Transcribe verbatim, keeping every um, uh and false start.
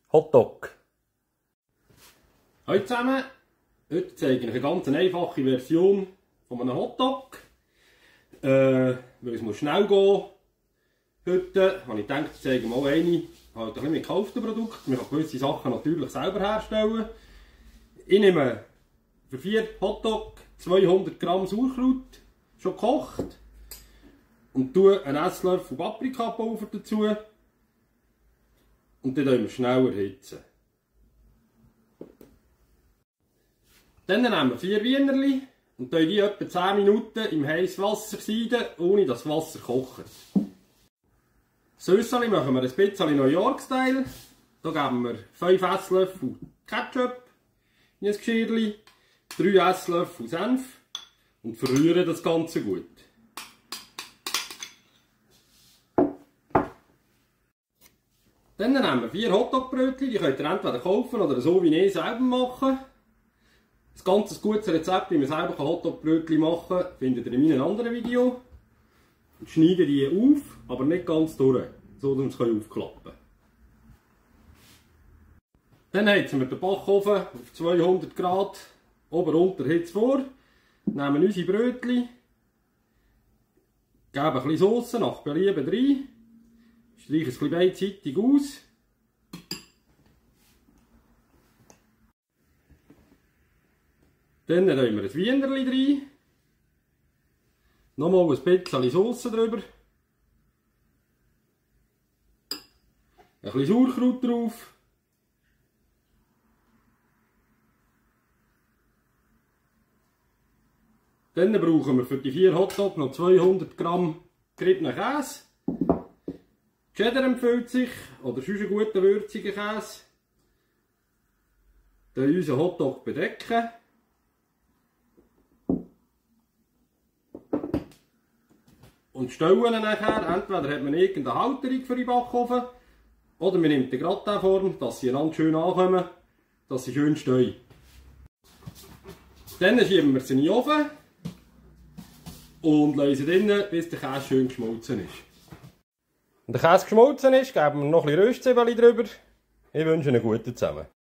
Hotdog. Hallo zusammen, heute zeige ich eine ganz einfache Version von einem Hotdog. Äh, weil es muss schnell gehen. Heute habe ich gedacht, ich zeige mal eine, halt ein bisschen mit gekauften Produkten. Man kann gewisse Sachen natürlich selber herstellen. Ich nehme für vier Hotdog zweihundert Gramm Sauerkraut, schon gekocht. Und tue einen Esslöffel Paprikapulver dazu. Und dann erhitzen wir schnell erhitzen. Dann nehmen wir vier Wienerli und tun die etwa zehn Minuten im heißen Wasser seiden, ohne dass das Wasser kocht. Süsseli machen wir ein bisschen New York-Style. Da geben wir fünf Esslöffel Ketchup in ein Geschirrchen, drei Esslöffel Senf und verrühren das Ganze gut. Dann nehmen wir vier Hotdog-Brötchen, die könnt ihr entweder kaufen oder so wie ich selber machen. Das ganze gutes Rezept, wie man selber Hotdog-Brötchen machen kann, findet ihr in meinem anderen Video. Und schneide die auf, aber nicht ganz durch, so dass wir es aufklappen können. Dann heizen wir den Backofen auf zweihundert Grad Ober-Unterhitze vor, nehmen unsere Brötchen, geben ein bisschen Sauce nach Belieben rein, streichen es ein bisschen beidseitig aus. Dann nehmen wir ein Wienerli rein. Nochmal ein bisschen Sauce drüber. Ein bisschen Sauerkraut drauf. Dann brauchen wir für die vier Hotdogs noch zweihundert Gramm geriebenen Käse. Cheddar empfiehlt sich, oder sonst einen guten würzigen Käse. Dann unseren Hotdog bedecken. Und stellen ihn nachher, entweder hat man irgendeine Halterung für den Backofen, oder man nimmt die Gratin-Form, dass sie einander schön ankommen, dass sie schön stehen. Dann schieben wir sie in den Ofen und lassen sie drinnen, bis der Käse schön geschmolzen ist. Wenn der Käse geschmolzen ist, geben wir noch ein bisschen Röstzwiebeln drüber. Ich wünsche Ihnen einen guten zusammen.